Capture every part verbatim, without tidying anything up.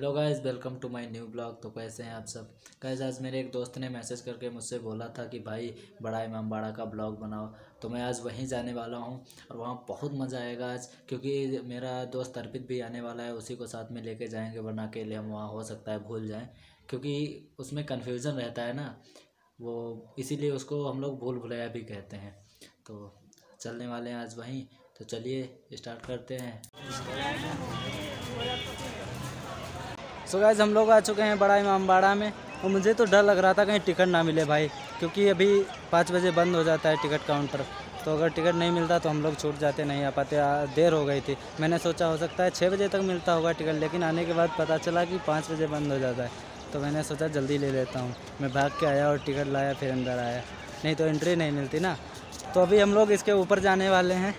Hello guys, welcome to my new blog. तो कैसे हैं आप सब गाइस। आज मेरे एक दोस्त ने मैसेज करके मुझसे बोला था कि भाई बड़ा इमामबाड़ा का ब्लॉग बनाओ, तो मैं आज वहीं जाने वाला हूं और वहां बहुत मज़ा आएगा आज, क्योंकि मेरा दोस्त अर्पित भी आने वाला है। उसी को साथ में लेके जाएंगे, वरना अकेले हम वहाँ हो सकता है भूल जाएं, क्योंकि उसमें कन्फ्यूज़न रहता है ना वो, इसीलिए उसको हम लोग भूल भुलैया भी कहते हैं। तो चलने वाले हैं आज वहीं, तो चलिए स्टार्ट करते हैं। सो गाइस, हम लोग आ चुके हैं बड़ा इमामबाड़ा में और मुझे तो डर लग रहा था कहीं टिकट ना मिले भाई, क्योंकि अभी पाँच बजे बंद हो जाता है टिकट काउंटर। तो अगर टिकट नहीं मिलता तो हम लोग छूट जाते, नहीं आ पाते, देर हो गई थी। मैंने सोचा हो सकता है छः बजे तक मिलता होगा टिकट, लेकिन आने के बाद पता चला कि पाँच बजे बंद हो जाता है। तो मैंने सोचा जल्दी ले लेता हूँ। मैं भाग के आया और टिकट लाया, फिर अंदर आया, नहीं तो एंट्री नहीं मिलती ना। तो अभी हम लोग इसके ऊपर जाने वाले हैं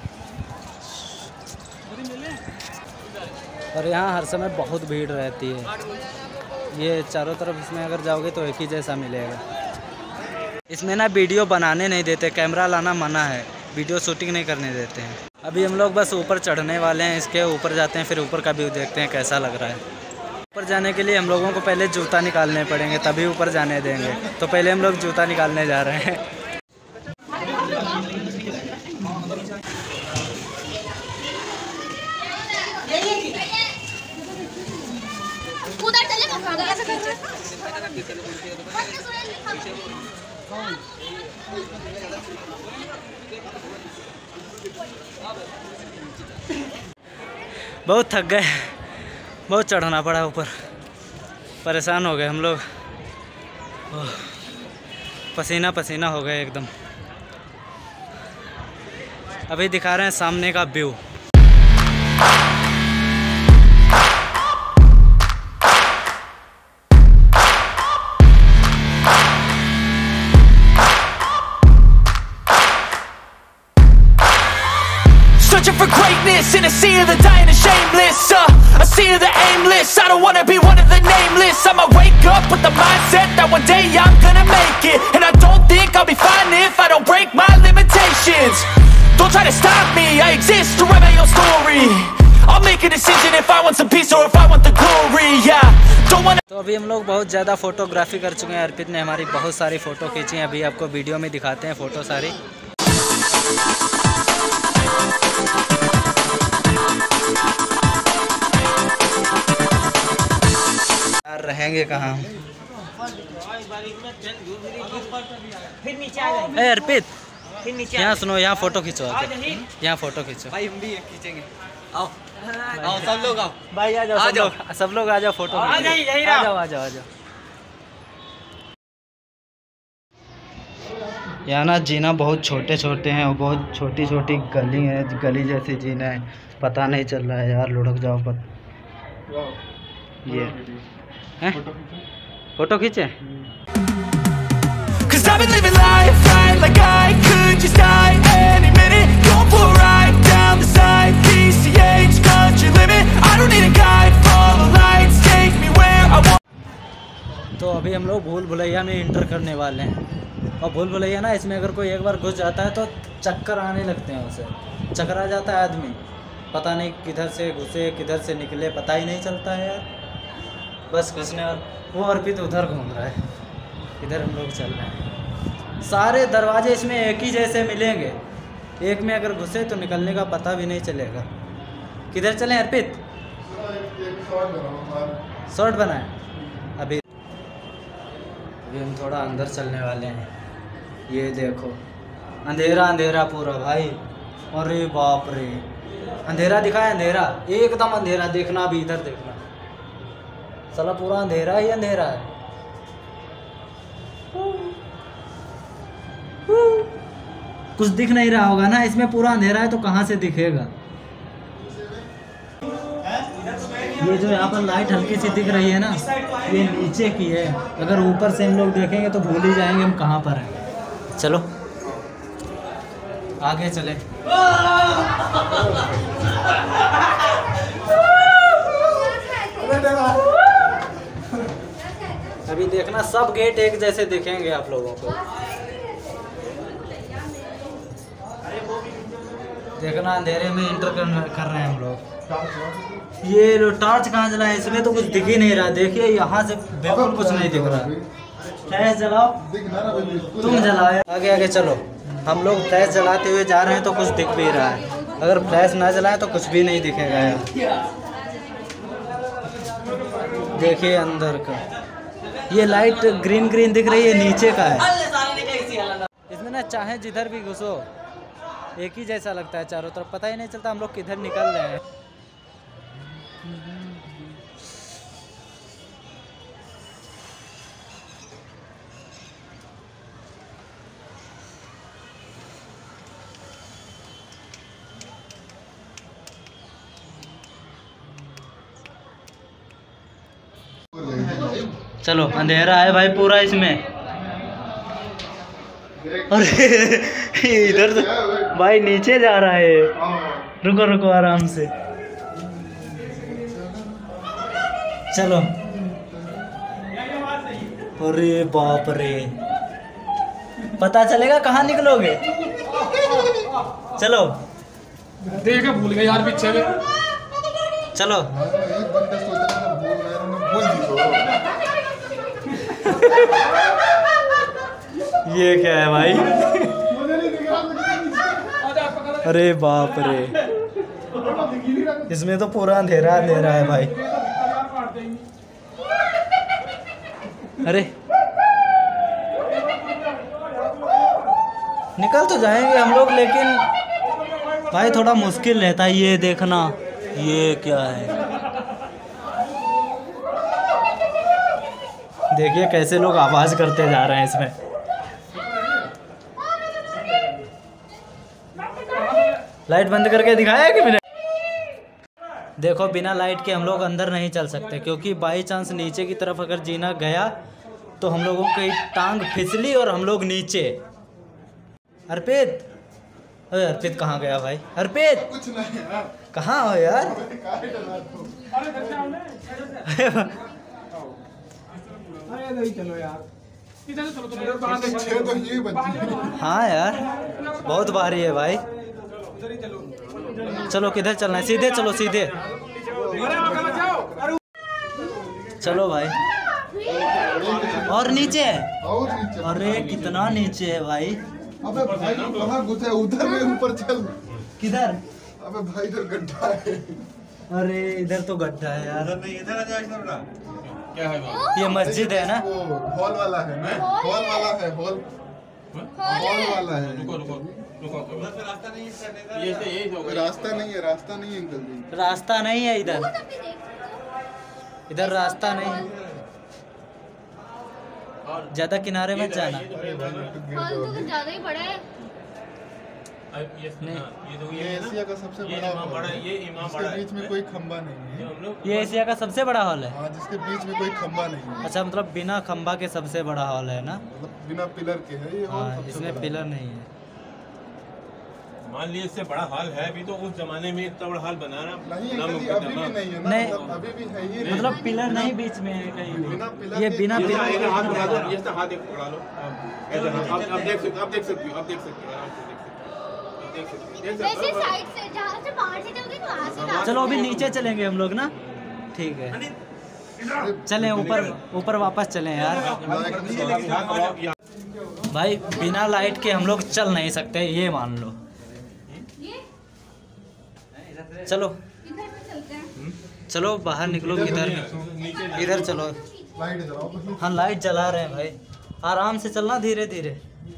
और यहाँ हर समय बहुत भीड़ रहती है। ये चारों तरफ इसमें अगर जाओगे तो एक ही जैसा मिलेगा। इसमें ना वीडियो बनाने नहीं देते, कैमरा लाना मना है, वीडियो शूटिंग नहीं करने देते हैं। अभी हम लोग बस ऊपर चढ़ने वाले हैं, इसके ऊपर जाते हैं, फिर ऊपर का व्यू देखते हैं कैसा लग रहा है। ऊपर जाने के लिए हम लोगों को पहले जूता निकालने पड़ेंगे, तभी ऊपर जाने देंगे। तो पहले हम लोग जूता निकालने जा रहे हैं। बहुत थक गए, बहुत चढ़ना पड़ा ऊपर, परेशान हो गए हम लोग, पसीना पसीना हो गए एकदम। अभी दिखा रहे हैं सामने का view. Searching for greatness in a sea of the dying and shameless, uh, a sea of the aimless. I don't wanna be one of the nameless. I'ma wake up with the mindset that one day I'm gonna make it, and I don't think I'll be fine if I don't break my limitations. Don't try to stop me, I exist to write my own story. I'll make a decision if I want some peace or if I want the glory. Yeah, don't wanna. तो अभी हम लोग बहुत ज़्यादा photography कर चुके हैं। अर्पित ने हमारी बहुत सारी फ़ोटो खींची हैं, अभी आपको वीडियो में दिखाते हैं फ़ोटो सारी। यार रहेंगे कहाँ? फिर नीचे आ जाएंगे। ए अर्पित, फिर नीचे यहाँ सुनो, यहाँ फ़ोटो खींचो, यहाँ फ़ोटो खींचो भाई, हम भी खींचेंगे। आओ आओ सब लोग आओ भाई, आ जाओ, सब लोग सब लोग आ जाओ, फोटो आ आ जाओ आ जाओ आ जाओ। यहाँ ना जीना बहुत छोटे छोटे हैं और बहुत छोटी छोटी गली है, गली जैसी जीना है, पता नहीं चल रहा है यार, लुढ़क जाओ पत। ये हैं? फोटो खींचे? Cause I've been living life right like I could just die any minute. Going for a ride down the side, P C H, country limit. I don't need a guide, follow lights, take me where I want. तो अभी हम लोग भूल भुलैया में inter करने वाले हैं। और भूल भुलैया ना, इसमें अगर कोई एक बार घुस जाता है तो चक्कर आने लगते हैं, उसे चक्कर आ जाता है आदमी, पता नहीं किधर से घुसे किधर से निकले, पता ही नहीं चलता है यार। बस घुसने और वो अर्पित उधर घूम रहा है, इधर हम लोग चल रहे हैं। सारे दरवाजे इसमें एक ही जैसे मिलेंगे, एक में अगर घुसे तो निकलने का पता भी नहीं चलेगा। किधर चलें अर्पित? शॉर्ट बनाए। अभी अभी हम थोड़ा अंदर चलने वाले हैं। ये देखो, अंधेरा अंधेरा पूरा भाई, अरे बाप रे, अंधेरा दिखा है, अंधेरा एकदम अंधेरा। देखना अभी इधर देखना, साला पूरा अंधेरा ही अंधेरा है। कुछ दिख नहीं रहा होगा ना, इसमें पूरा अंधेरा है तो कहाँ से दिखेगा। ये जो यहाँ पर लाइट हल्की सी दिख रही है ना, ये नीचे की है। अगर ऊपर से हम लोग देखेंगे तो भूल ही जाएंगे हम कहाँ पर हैं। चलो आगे चले। अभी देखना सब गेट एक जैसे दिखेंगे आप लोगों को। देखना अंधेरे में इंटर कर, कर रहे हैं हम लोग। ये लो टॉर्च कहाँ जलाए? इसमें तो कुछ दिख ही नहीं रहा। देखिए यहाँ से बिल्कुल कुछ नहीं दिख रहा। फ्लैश जलाओ, तुम जलाओ। आगे आगे चलो। हम लोग फ्लैश जलाते हुए जा रहे हैं तो कुछ दिख भी रहा है। अगर फ्लैश ना जलाए तो कुछ भी नहीं दिखेगा यार। देखिए अंदर का ये लाइट ग्रीन ग्रीन दिख रही है, नीचे का है। इसमें ना चाहे जिधर भी घुसो एक ही जैसा लगता है चारों तरफ, पता ही नहीं चलता हम लोग किधर निकल रहे हैं। चलो अंधेरा है भाई पूरा इसमें। अरे इधर तो भाई नीचे जा रहा है। रुको रुको आराम से। चलो। अरे बाप रे, पता चलेगा कहाँ निकलोगे। चलो देखा भूल गया यार पीछे में। चलो ये क्या है भाई? अरे बाप रे, इसमें तो पूरा अंधेरा अंधेरा है भाई। अरे निकल तो जाएंगे हम लोग, लेकिन भाई थोड़ा मुश्किल रहता है ये देखना। ये क्या है? देखिए कैसे लोग आवाज करते जा रहे हैं इसमें। लाइट बंद करके दिखाया कि बिना? देखो बिना लाइट के हम लोग अंदर नहीं चल सकते, क्योंकि बाई चांस नीचे की तरफ अगर जीना गया तो हम लोगों की टांग फिसली और हम लोग नीचे। अर्पित, अरे अर्पित कहाँ गया भाई? अर्पित कुछ नहीं यार, कहाँ हो यार? चलो यार तो ये बच्चे। हाँ यार बहुत भारी है भाई। चलो किधर चलना है? सीधे चलो सीधे। चलो भाई। और नीचे है? और नीचे। अरे कितना नीचे है भाई। अबे भाई कहाँ घुसे? उधर में ऊपर चल। किधर? अबे भाई इधर गड्ढा है। अरे इधर तो गड्ढा है यार। इधर आ जाओ। क्या है ये मस्जिद है ना? वो हॉल वाला है ना? हॉल वाला है। हॉल हॉल वाला है। रुको रुको रुको, रास्ता नहीं है। ये से यही होगा। रास्ता नहीं है, रास्ता नहीं है अंकल जी। रास्ता नहीं है इधर, इधर रास्ता नहीं। ज्यादा किनारे मत जाना। हॉल तो कुछ ज्यादा ही बड़ा है। ये ये तो ये एशिया का सबसे ये बड़ा इमाम हॉल बड़ा है। है, ये इमाम इसके बड़ा है। बीच में कोई खंबा नहीं है। हम लोग ये एशिया का सबसे बड़ा हॉल है? हाँ, जिसके बीच में कोई खंबा नहीं है। अच्छा, मतलब बिना खंबा के सबसे बड़ा हॉल है ना? मतलब बिना पिलर के है ये हॉल। हाँ, सबसे इसमें बड़ा। पिलर नहीं है। मान लीजिए इससे बड़ा हॉल है भी, तो उस जमाने में इतना बड़ा हॉल बनाना नहीं अंकल जी, अभी भी नहीं है ना। नहीं। मतलब अभी भी है ही नहीं। मतलब पिलर नहीं बीच में है कहीं बिना भी। पिलर ये के- बिना ये पिलर हाथ के हाथ नहीं उठा दो, है। ये तो हाथ एक पकड़ा लो। ऐसे आप आप देख सकते आप देख सकते हो आप देख सकते हो आराम से देख सकते हो देख सकते हो। वैसे साइड से जहाँ से बाहर से चलोगे तो वहाँ से रास्ता चलो अभी नीचे चलेंगे हम लोग ना। ठीक है चलें ऊपर, ऊपर वापस चलें यार। भाई बिना लाइट के हम लोग चल नहीं सकते, ये मान लो। चलो इधर से चलते हैं। चलो बाहर निकलो। किधर? इधर चलो। लाइट जलाओ बस। हाँ लाइट जला रहे हैं भाई। आराम से चलना, धीरे धीरे।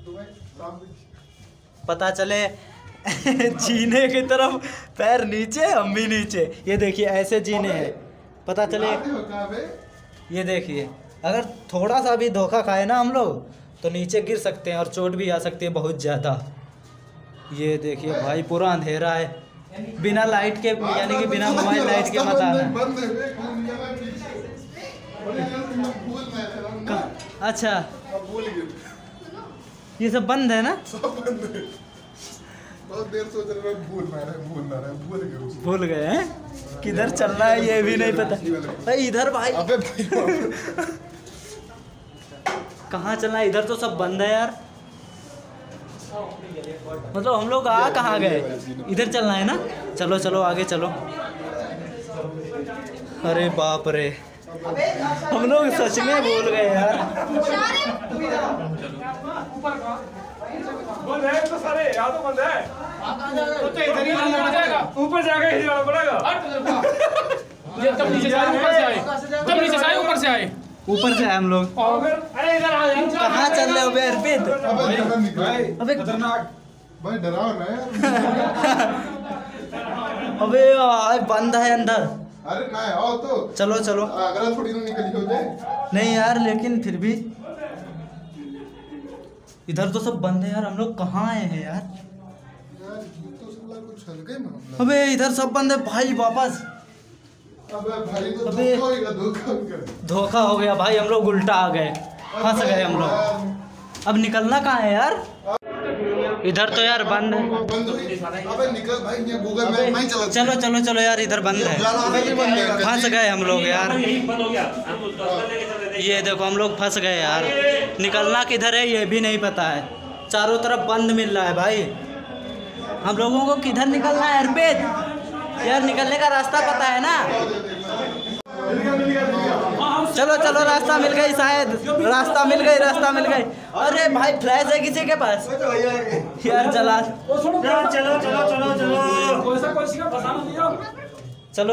पता चले जीने की तरफ पैर नीचे, हम भी नीचे। ये देखिए ऐसे जीने हैं। पता चले, ये देखिए अगर थोड़ा सा भी धोखा खाए ना हम लोग तो नीचे गिर सकते हैं और चोट भी आ सकती है बहुत ज़्यादा। ये देखिए भाई पूरा अंधेरा है। बिना लाइट के, यानी कि बिना मोबाइल लाइट के मत आना। अच्छा ये सब बंद है ना? बहुत देर सोच रहे भूल ना रहे भूल ना रहे भूल गए। भूल गए हैं किधर चलना है, ये भी नहीं पता भाई। इधर भाई अबे भाई कहाँ चलना है? इधर तो सब बंद है यार। मतलब हम लोग आ कहाँ गए? इधर चलना है ना? चलो चलो आगे चलो। अरे बाप रे, हम लोग सच में भूल गए यार। बंद है तो सारे यहाँ तो बंद है, तो इधर ही जाना पड़ेगा, ऊपर जाके ही जाना पड़ेगा। जब नीचे से आए ऊपर से आए, जब नीचे से आए ऊपर से आए, ऊपर से आए हम लोग। अरे इधर आ जाओ, कहाँ चल रहे हो बे अर्पित? अबे खतरनाक भाई, डराओ ना यार। अबे यार बंद है अंदर। अरे ना आओ तो चलो चलो। अगर थोड़ी ना निकली हो जाए। नहीं यार, लेकिन फिर भी इधर तो सब बंद है यार, हम लोग कहाँ आए हैं यार? यार तो सब लोग कुछ हल गए मामला। अबे इधर सब बंद है भाई, वापस। अबे भाई तो अबे धोखा होगा, धोखा होगा। धोखा हो गया भाई, हम लोग उल्टा आ गए, फंस गए हम लोग। अब निकलना कहाँ है यार? इधर तो यार बंद है। बंद हुई। अबे निकल भाई, ये गूगल मैप में ही चला। चलो चलो चलो यार, इधर बंद है, फंस गए हम लोग यार। ये देखो हम लोग फंस गए यार, निकलना किधर है ये भी नहीं पता है, चारों तरफ बंद मिल रहा है भाई। हम लोगों को किधर निकलना है अर्पित? यार निकलने का रास्ता पता है ना? चलो चलो, रास्ता मिल गई शायद, रास्ता मिल गई, रास्ता मिल गई। अरे भाई फ्लैश है किसी के पास यार? चला चलो चलो चलो चलो चलो, कोई सा कोई सी का फसाना दिया। चलो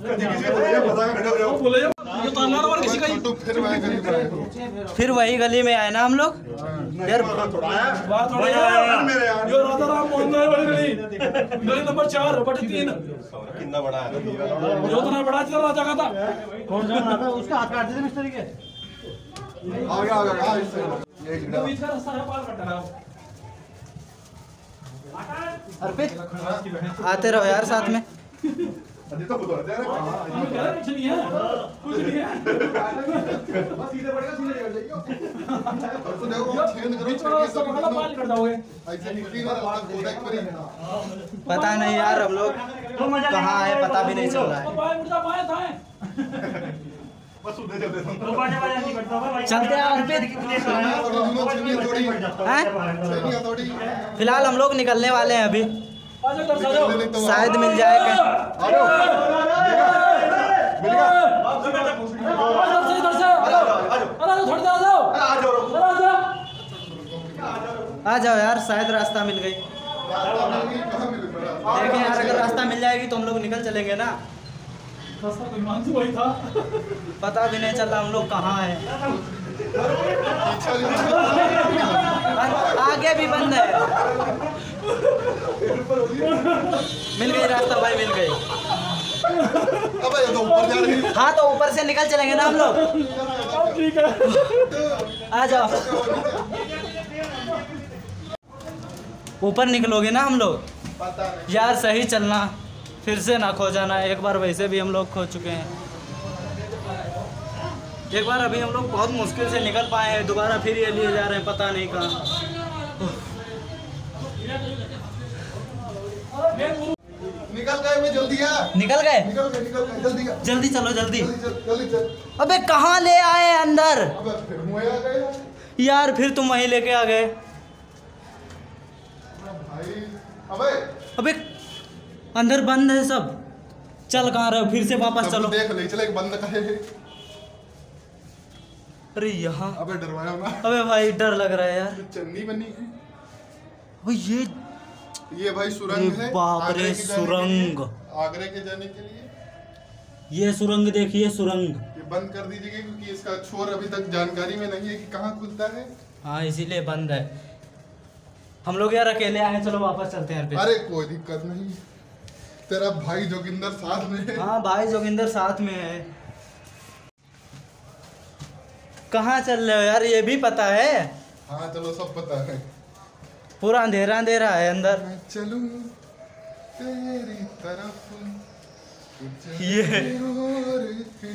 किसी का तो फिर वही गली में आए हो। फिर वही गली में आए ना हम लोग यार। बात थोड़ा यार, यो राधा राम मोहन है बड़ी गली, गली नंबर चार बटी तीन। कितना बड़ा है जो तो ना बड़ा चल राजा का था। कौन सा रहा था? उसका हाथ काट दे मिस्त्री के। आ गया आ गया आ इस ये तो बीच का रास्ता है, पार कट रहा है। अर्पित आते रहो यार साथ में। अभी तो खुद होते हैं ना। कुछ नहीं है, कुछ नहीं है। बस सीधे बढ़ेगा, सीधे निकल जाइए। और तो देखो छेद करो, बीच का रास्ता पकड़ा, पार कर जाओगे। ऐसे निकली ना रास्ता कोड़ा एक पर। पता नहीं यार, हम लोग कहाँ आए पता भी नहीं चल रहा है। बाएं मुड़ जा, बाएं दाएं। बस उधर चलते हैं। चलते हैं अर्पित। हैं? फिलहाल हम लोग निकलने वाले हैं अभी, आ जाओ इधर से, आ जाओ। शायद मिल जाए कहीं। आ जाओ इधर से, इधर से। आ जाओ थोड़ी देर, आ जाओ। आ जाओ। आ जाओ यार, शायद रास्ता मिल गई। देखें यार, अगर रास्ता मिल जाएगी तो हम लोग निकल चलेंगे ना। रास्ता कोई मानसू वही था। पता भी नहीं चल रहा हम लोग कहाँ हैं। आगे भी बंद है। मिल गई रास्ता भाई, मिल गई। अबे ये तो ऊपर जा रही है। हाँ तो ऊपर से निकल चलेंगे ना हम लोग। ठीक है, आ जाओ, ऊपर निकलोगे ना हम लोग। पता नहीं यार सही चलना, फिर से ना खो जाना। एक बार वैसे भी हम लोग खो चुके हैं, एक बार अभी हम लोग बहुत मुश्किल से निकल पाए हैं, दोबारा फिर ये लिए जा रहे हैं पता नहीं कहाँ। निकल गए, मैं जल्दी आ। निकल गए? निकल गए निकल गए, जल्दी आ। जल्दी चलो जल्दी। जल्दी चल, जल्दी चल। अबे कहाँ ले आए अंदर? अबे फिर मुझे आ गए यार फिर तुम वहीं लेके आ गए भाई। अबे अबे अंदर बंद है सब। चल कहाँ रहे हो? फिर से वापस चलो। देख ले, चले बंद कहे है। अरे यहाँ, अबे डरवाया ना। अबे भाई डर लग रहा है यार। चन्नी बनी है। अबे ये ये भाई सुरंग अरे है। बाप रे, आगरे के जाने के सुरंग। लिए- आगरे के जाने के लिए ये सुरंग देखिए, सुरंग। ये बंद कर दीजिए क्योंकि इसका छोर अभी तक जानकारी में नहीं है कि कहाँ खुलता है। हाँ इसीलिए बंद है। हम लोग यार अकेले आए, चलो वापस चलते हैं यार फिर। अरे कोई दिक्कत नहीं, तेरा भाई जोगिंदर साथ में है। हाँ भाई जोगिंदर साथ में है। कहाँ चल रहे हो यार, ये भी पता है? हाँ चलो सब पता है। पूरा अंधेरा अंधेरा है अंदर। मैं चलूं तेरी तरफ, कुछ ये और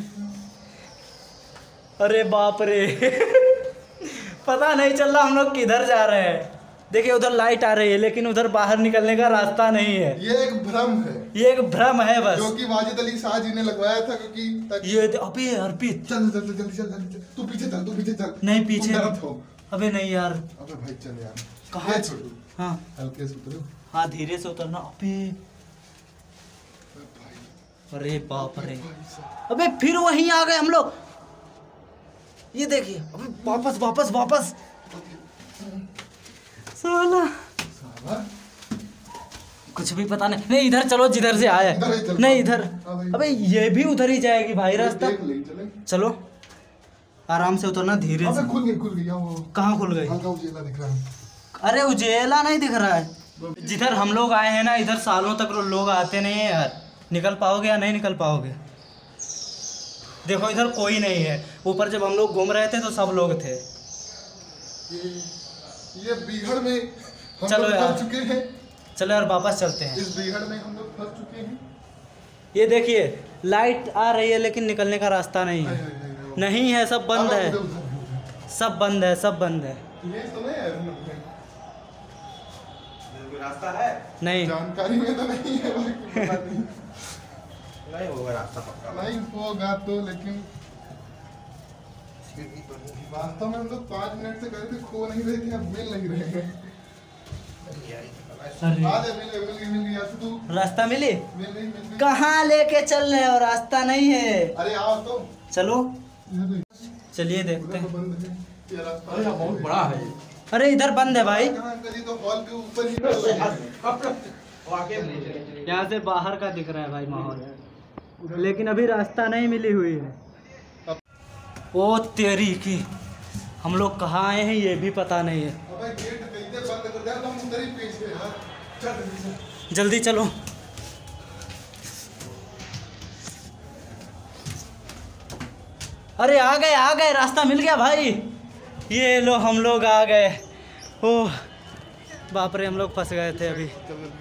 अरे बाप रे पता नहीं चल रहा हम लोग किधर जा रहे हैं। देखिए उधर लाइट आ रही है लेकिन उधर बाहर निकलने का रास्ता नहीं है। ये एक भ्रम है, ये एक भ्रम है बस, जो कि वाजिद अली शाह जी ने लगवाया था क्योंकि ताकि ये अबे अर्पित चल चल चल जल्दी चल जल्दी चल। तू पीछे चल, तू पीछे चल। नहीं पीछे तू डरत हो। अबे नहीं यार। अबे भाई चल यार। कहाँ? ये छोटू, हाँ हल्के से उतरो। हाँ धीरे से उतरना। अबे भाई अरे बाप रे, अबे फिर वहीं आ गए हम लोग। ये देखिए, अबे वापस वापस वापस साला, कुछ भी पता नहीं। नहीं इधर चलो जिधर से आए। नहीं इधर, अबे ये भी उधर ही जाएगी भाई रास्ता। चलो आराम से उतरना, धीरे से। खुल गई खुल गई वो। कहाँ खुल गई? उजेला दिख रहा है। अरे उजेला नहीं दिख रहा है। जिधर हम लोग आए हैं ना, इधर सालों तक लोग आते नहीं है यार। निकल पाओगे या नहीं निकल पाओगे? देखो इधर कोई नहीं है। ऊपर जब हम लोग घूम रहे थे तो सब लोग थे। ये, ये बीहड़ में हम चलो लोग यार। फंस चुके हैं। चलो यार वापस चलते हैं। इस बीहड़ में हम लोग फंस चुके हैं। ये देखिए लाइट आ रही है लेकिन निकलने का रास्ता नहीं है। नहीं है, सब बंद है, सब बंद है, सब बंद है। ये तो नहीं है, रास्ता है नहीं जानकारी में तो नहीं है नहीं नहीं होगा रास्ता पक्का। नहीं होगा तो, लेकिन वास्तव में हम लोग पाँच मिनट से गए थे, खो नहीं रहे थे, अब मिल नहीं रहे हैं। आज मिल गई मिल गई मिल गई यार, तू रास्ता मिली? मिल गई मिल गई। कहाँ लेके चल रहे हो? रास्ता नहीं है। अरे आओ तो, चलो इधर चलिए देखते तो हैं। बंद है ये रास्ता। अरे बहुत बड़ा है। अरे इधर बंद है भाई। कहाँ अंकल जी, तो हॉल के ऊपर ही यहाँ से बाहर का दिख रहा है भाई माहौल, लेकिन अभी रास्ता नहीं मिली हुई है। ओ तेरी की, हम लोग कहाँ आए हैं ये भी पता नहीं है। अबे गेट कैसे बंद कर दिया? तुम उधर ही पेश है यार। चल जल्दी से। जल्दी चलो। अरे आ गए आ गए, रास्ता मिल गया भाई। ये लो हम लोग आ गए। ओह बाप रे, हम लोग फंस गए थे अभी।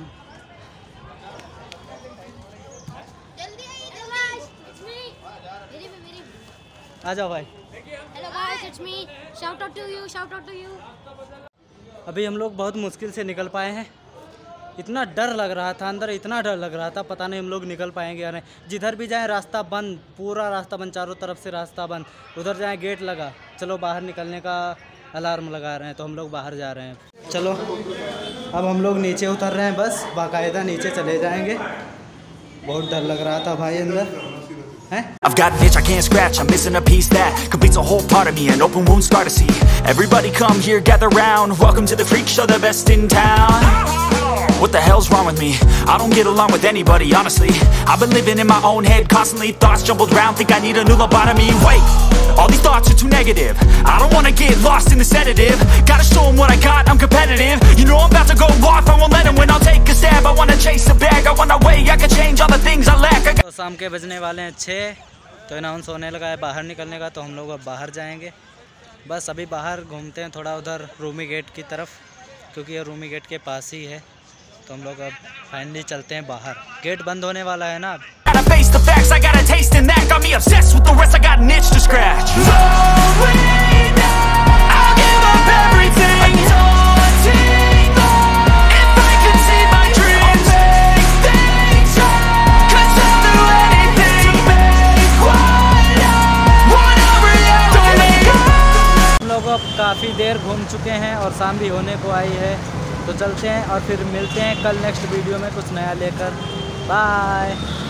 जल्दी आइए गाइस, इट्स मी। मेरी भी मेरी भी। आ जाओ भाई। Hello guys, it's me. Shout out to you, shout out to you. अभी हम लोग बहुत मुश्किल से निकल पाए हैं। इतना डर लग रहा था अंदर, इतना डर लग रहा था, पता नहीं हम लोग निकल पाएंगे या नहीं। जिधर भी जाएं रास्ता बंद, पूरा रास्ता बंद, चारों तरफ से रास्ता बंद। उधर जाएं गेट लगा। चलो बाहर निकलने का अलार्म लगा रहे हैं तो हम लोग बाहर जा रहे हैं। चलो अब हम लोग नीचे उतर रहे हैं, बस बाकायदा नीचे चले जाएंगे। बहुत डर लग रहा था भाई अंदर हैं। I've got an itch I can't scratch, I'm missing a piece that completes a whole part of me, an open wound scar to see. Everybody come here, gather round, welcome to the freak show, the best in town. What the hell's wrong with me? I don't get along with anybody, honestly. I've been living in my own head constantly, thoughts jumbled round, think I need a new lobotomy. Wait, all these thoughts are too negative, I don't wanna get lost in the sedative. Gotta show them what I got, I'm competitive. You know I'm about to go off, I won't let them win, I'll take a stab. I wanna chase the bag, I wanna weigh, I can change all the things I lack. I got तो शाम के बजने वाले हैं छः, तो announce होने लगा है बाहर निकलने का, तो हम लोग अब बाहर जाएंगे। बस अभी बाहर घूमते हैं थोड़ा उधर रूमी गेट की तरफ, क्योंकि ये रूमी गेट के पास ही है। तो हम लोग अब फाइनली चलते हैं बाहर। गेट बंद होने वाला है ना अब। Gotta face the facts, I got a taste in that. Got me obsessed with the rest, I got an itch to scratch. Slowing down, I'll give up everything. Daunting though, if I could see my dreams, I'll make things right. 'Cause I'll do anything to make what I want a reality. हम लोग अब काफ़ी देर घूम चुके हैं और शाम भी होने को आई है, तो चलते हैं और फिर मिलते हैं कल नेक्स्ट वीडियो में कुछ नया लेकर। बाय।